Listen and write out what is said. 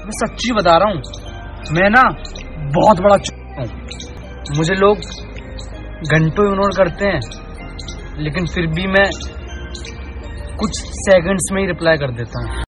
मैं सच्ची बता रहा हूँ, मैं ना बहुत बड़ा हूँ। मुझे लोग घंटों इग्नोर करते हैं, लेकिन फिर भी मैं कुछ सेकंड्स में ही रिप्लाई कर देता हूँ।